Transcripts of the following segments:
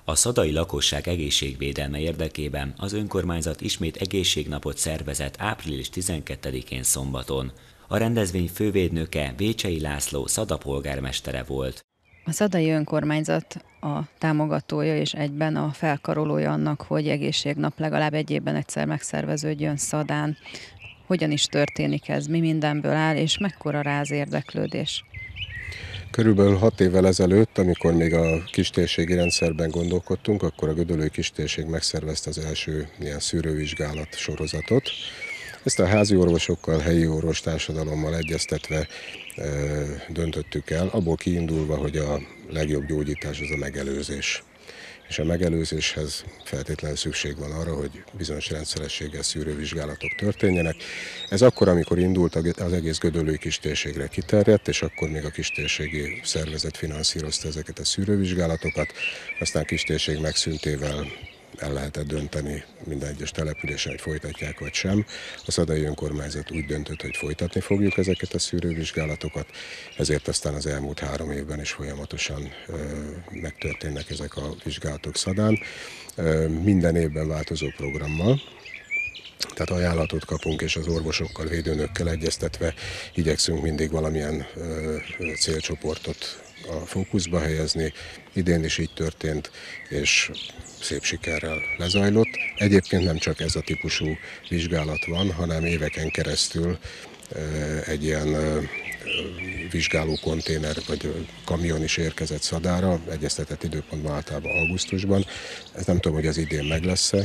A szadai lakosság egészségvédelme érdekében az önkormányzat ismét egészségnapot szervezett április 12-én szombaton. A rendezvény fővédnöke Vécsei László Szada polgármestere volt. A szadai önkormányzat a támogatója és egyben a felkarolója annak, hogy egészségnap legalább egy évben egyszer megszerveződjön Szadán. Hogyan is történik ez, mi mindenből áll, és mekkora rá az érdeklődés? Körülbelül 6 évvel ezelőtt, amikor még a kistérségi rendszerben gondolkodtunk, akkor a Gödöllői Kistérség megszervezte az első ilyen szűrővizsgálat sorozatot. Ezt a házi orvosokkal, helyi orvostársadalommal egyeztetve döntöttük el, abból kiindulva, hogy a legjobb gyógyítás az a megelőzés. És a megelőzéshez feltétlenül szükség van arra, hogy bizonyos rendszerességgel szűrővizsgálatok történjenek. Ez akkor, amikor indult, az egész Gödöllői Kistérségre kiterjedt, és akkor még a kistérségi szervezet finanszírozta ezeket a szűrővizsgálatokat, aztán kistérség megszűntével el lehetett dönteni minden egyes településen, hogy folytatják vagy sem. A szadai önkormányzat úgy döntött, hogy folytatni fogjuk ezeket a szűrővizsgálatokat, ezért aztán az elmúlt 3 évben is folyamatosan megtörténnek ezek a vizsgálatok Szadán. Minden évben változó programmal. Tehát ajánlatot kapunk, és az orvosokkal, védőnökkel egyeztetve igyekszünk mindig valamilyen célcsoportot a fókuszba helyezni. Idén is így történt, és szép sikerrel lezajlott. Egyébként nem csak ez a típusú vizsgálat van, hanem éveken keresztül egy ilyen vizsgáló konténer vagy kamion is érkezett Szadára, egyeztetett időpontban általában augusztusban. Ez nem tudom, hogy az idén meg lesz-e.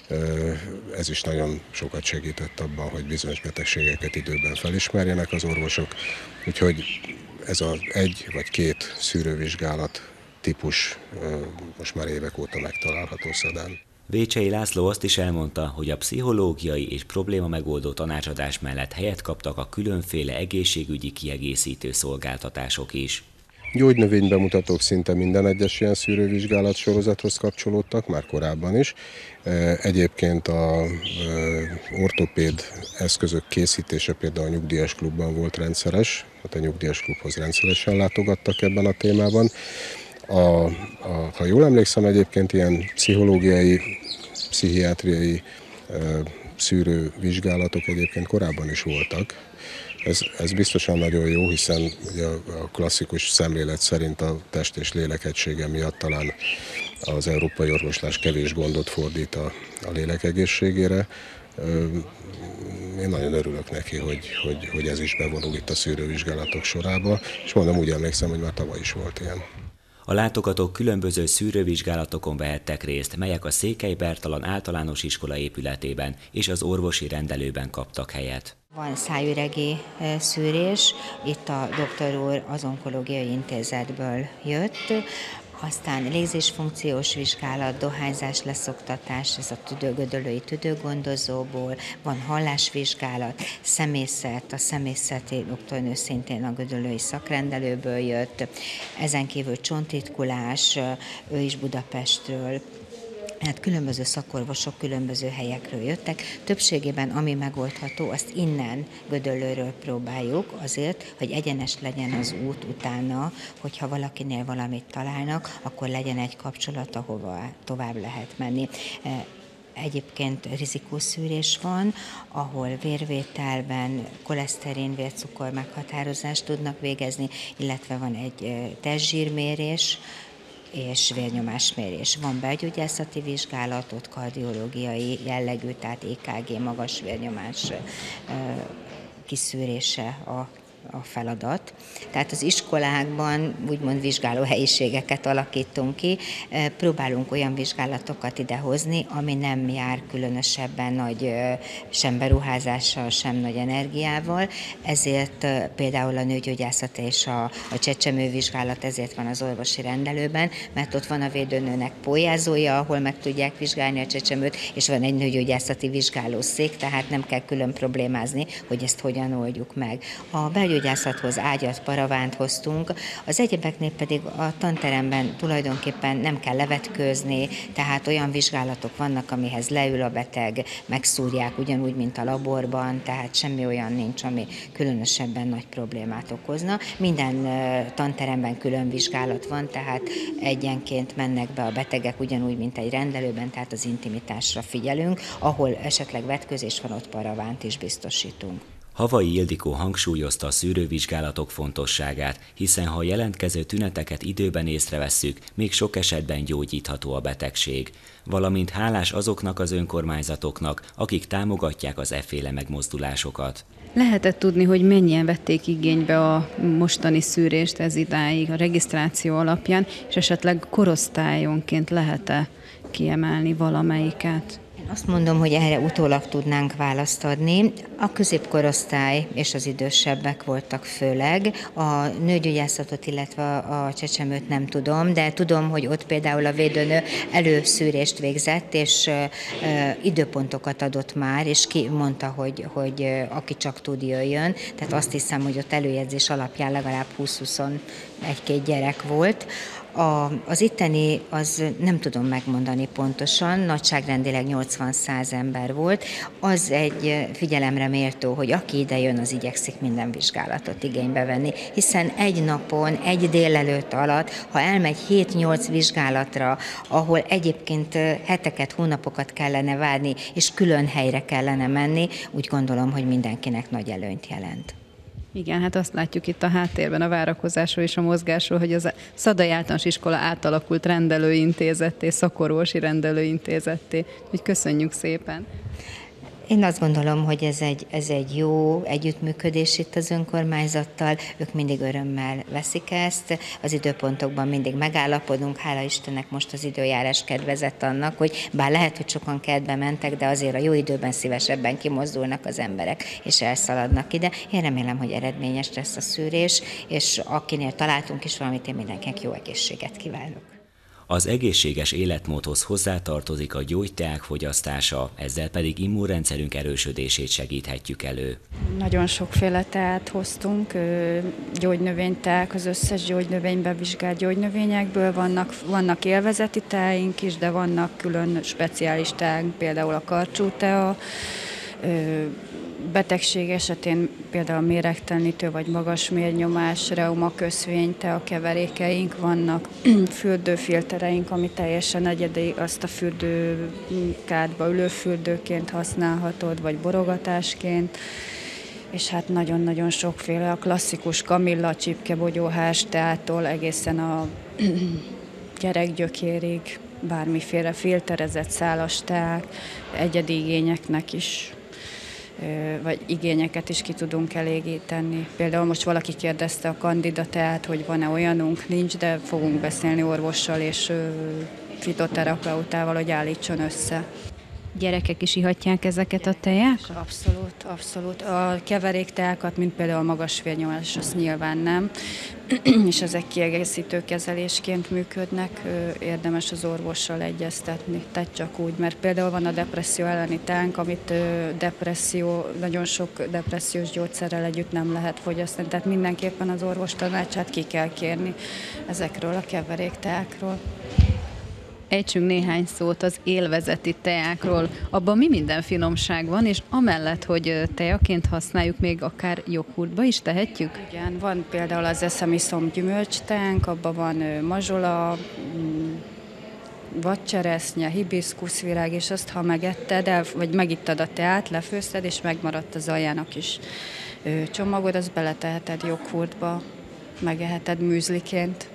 Ez is nagyon sokat segített abban, hogy bizonyos betegségeket időben felismerjenek az orvosok. Úgyhogy ez az 1 vagy 2 szűrővizsgálat típus most már évek óta megtalálható Szadán. Vécsei László azt is elmondta, hogy a pszichológiai és probléma megoldó tanácsadás mellett helyet kaptak a különféle egészségügyi kiegészítő szolgáltatások is. Gyógynövénybemutatók szinte minden egyes ilyen szűrővizsgálat sorozathoz kapcsolódtak, már korábban is. Egyébként a ortopéd eszközök készítése például a nyugdíjas klubban volt rendszeres, tehát a nyugdíjas klubhoz rendszeresen látogattak ebben a témában. Ha jól emlékszem, egyébként ilyen pszichológiai, pszichiátriai szűrővizsgálatok egyébként korábban is voltak. Ez biztosan nagyon jó, hiszen ugye a klasszikus szemlélet szerint a test és lélek egysége miatt talán az európai orvoslás kevés gondot fordít a lélek egészségére. Én nagyon örülök neki, hogy ez is bevonul itt a szűrővizsgálatok sorába, és mondom, úgy emlékszem, hogy már tavaly is volt ilyen. A látogatók különböző szűrővizsgálatokon vehettek részt, melyek a Székely Bertalan általános iskola épületében és az orvosi rendelőben kaptak helyet. Van szájüregi szűrés, itt a doktor úr az onkológiai intézetből jött, aztán légzésfunkciós vizsgálat, dohányzás leszoktatás, ez a Gödöllői tüdőgondozóból, van hallásvizsgálat, szemészet, a szemészeti doktornő szintén a gödöllői szakrendelőből jött, ezen kívül csontritkulás, ő is Budapestről. Hát különböző szakorvosok különböző helyekről jöttek. Többségében, ami megoldható, azt innen Gödöllőről próbáljuk azért, hogy egyenes legyen az út utána, hogyha valakinél valamit találnak, akkor legyen egy kapcsolat, ahova tovább lehet menni. Egyébként rizikószűrés van, ahol vérvételben koleszterin, vércukor meghatározást tudnak végezni, illetve van egy testzsírmérés, és vérnyomásmérés. Van belgyógyászati vizsgálat, ott kardiológiai jellegű, tehát EKG, magas vérnyomás kiszűrése a feladat. Tehát az iskolákban úgymond vizsgálóhelyiségeket alakítunk ki, próbálunk olyan vizsgálatokat idehozni, ami nem jár különösebben nagy sem beruházással, sem nagy energiával, ezért például a nőgyógyászat és a csecsemővizsgálat ezért van az orvosi rendelőben, mert ott van a védőnőnek pólyázója, ahol meg tudják vizsgálni a csecsemőt, és van egy nőgyógyászati vizsgálószék, tehát nem kell külön problémázni, hogy ezt hogyan oldjuk meg. A nőgyógyászathoz ágyat, paravánt hoztunk, az egyebeknél pedig a tanteremben tulajdonképpen nem kell levetkőzni, tehát olyan vizsgálatok vannak, amihez leül a beteg, megszúrják ugyanúgy, mint a laborban, tehát semmi olyan nincs, ami különösebben nagy problémát okozna. Minden tanteremben külön vizsgálat van, tehát egyenként mennek be a betegek ugyanúgy, mint egy rendelőben, tehát az intimitásra figyelünk, ahol esetleg vetkőzés van, ott paravánt is biztosítunk. Havai Ildikó hangsúlyozta a szűrővizsgálatok fontosságát, hiszen ha a jelentkező tüneteket időben észrevesszük, még sok esetben gyógyítható a betegség. Valamint hálás azoknak az önkormányzatoknak, akik támogatják az efféle megmozdulásokat. Lehetett tudni, hogy mennyien vették igénybe a mostani szűrést ez idáig a regisztráció alapján, és esetleg korosztályonként lehet-e kiemelni valamelyiket? Azt mondom, hogy erre utólag tudnánk választ adni. A középkorosztály és az idősebbek voltak főleg. A nőgyógyászatot, illetve a csecsemőt nem tudom, de tudom, hogy ott például a védőnő előszűrést végzett, és időpontokat adott már, és ki mondta, hogy aki csak tud, jöjjön. Tehát azt hiszem, hogy ott előjegyzés alapján legalább 20-21 gyerek volt. Az itteni, az nem tudom megmondani pontosan, nagyságrendileg 80-100 ember volt. Az egy figyelemre méltó, hogy aki ide jön, az igyekszik minden vizsgálatot igénybe venni, hiszen egy napon, egy délelőtt alatt, ha elmegy 7-8 vizsgálatra, ahol egyébként heteket, hónapokat kellene várni, és külön helyre kellene menni, úgy gondolom, hogy mindenkinek nagy előnyt jelent. Igen, hát azt látjuk itt a háttérben a várakozásról és a mozgásról, hogy az Szadai Általános Iskola átalakult rendelőintézetté, szakorvosi rendelőintézetté. Úgyhogy köszönjük szépen! Én azt gondolom, hogy ez egy jó együttműködés itt az önkormányzattal, ők mindig örömmel veszik ezt, az időpontokban mindig megállapodunk, hála Istennek most az időjárás kedvezett annak, hogy bár lehet, hogy sokan kertbe mentek, de azért a jó időben szívesebben kimozdulnak az emberek, és elszaladnak ide. Én remélem, hogy eredményes lesz a szűrés, és akinél találtunk is valamit, én mindenkinek jó egészséget kívánok. Az egészséges életmódhoz hozzátartozik a gyógyteák fogyasztása, ezzel pedig immunrendszerünk erősödését segíthetjük elő. Nagyon sokféle teát hoztunk, gyógynövényteák, az összes gyógynövényben vizsgált gyógynövényekből vannak élvezeti teáink is, de vannak külön speciális teánk, például a karcsútea, betegség esetén például méregtelenítő vagy magas mérnyomás, reumaköszvény, a keverékeink vannak, fürdőfiltereink, ami teljesen egyedi, azt a fürdőkádba ülőfürdőként használhatod, vagy borogatásként, és hát nagyon-nagyon sokféle, a klasszikus kamilla, csipkebogyóhás teától egészen a gyerekgyökérig, bármiféle filterezett szálas teák, egyedi igényeknek is, vagy igényeket is ki tudunk elégíteni. Például most valaki kérdezte a Candida teát, hogy van-e olyanunk, nincs, de fogunk beszélni orvossal és fitoterapeutával, hogy állítson össze. Gyerekek is ihatják ezeket a teákat? Abszolút. A keverékteákat, mint például a magas vérnyomás, azt nyilván nem, és ezek kiegészítő kezelésként működnek, érdemes az orvossal egyeztetni, tehát csak úgy, mert például van a depresszió elleni teánk, amit nagyon sok depressziós gyógyszerrel együtt nem lehet fogyasztani, tehát mindenképpen az orvos tanácsát ki kell kérni ezekről a keverékteákról. Ejtsünk néhány szót az élvezeti teákról. Abban mi minden finomság van, és amellett, hogy teaként használjuk, még akár joghurtba is tehetjük? Igen, van például az eszemiszom gyümölcsteánk, abban van mazsola, vadcseresznye, hibiszkuszvirág, és azt, ha megetted, vagy megittad a teát, lefőzted, és megmaradt az aljának is csomagod, azt beleteheted joghurtba, megeheted műzliként.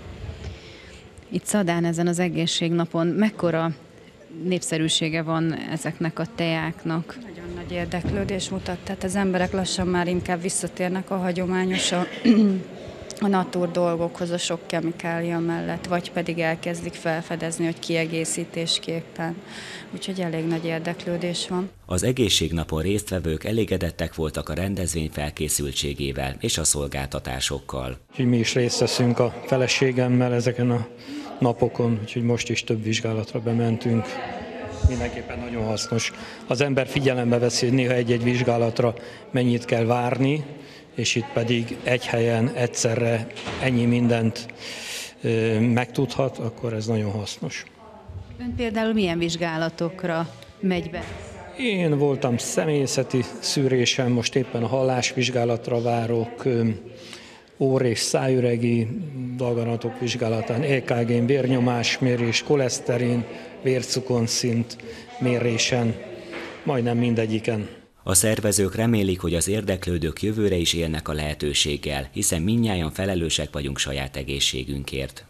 Itt Szadán ezen az egészségnapon mekkora népszerűsége van ezeknek a teáknak? Nagyon nagy érdeklődés mutat, tehát az emberek lassan már inkább visszatérnek a hagyományos, a natur dolgokhoz, a sok kemikália mellett, vagy pedig elkezdik felfedezni, hogy kiegészítésképpen. Úgyhogy elég nagy érdeklődés van. Az egészségnapon résztvevők elégedettek voltak a rendezvény felkészültségével és a szolgáltatásokkal. Úgyhogy mi is részt veszünk a feleségemmel ezeken a napokon, úgyhogy most is több vizsgálatra bementünk. mindenképpen nagyon hasznos. Az ember figyelembe veszi, hogy néha egy-egy vizsgálatra mennyit kell várni, és itt pedig egy helyen egyszerre ennyi mindent megtudhat, akkor ez nagyon hasznos. Ön például milyen vizsgálatokra megy be? Én voltam személyzeti szűrésen, most éppen a hallásvizsgálatra várok, orr- és szájüregi daganatok vizsgálatán, EKG-n, vérnyomásmérés, koleszterin, vércukorszint mérésen, majdnem mindegyiken. A szervezők remélik, hogy az érdeklődők jövőre is élnek a lehetőséggel, hiszen mindnyájan felelősek vagyunk saját egészségünkért.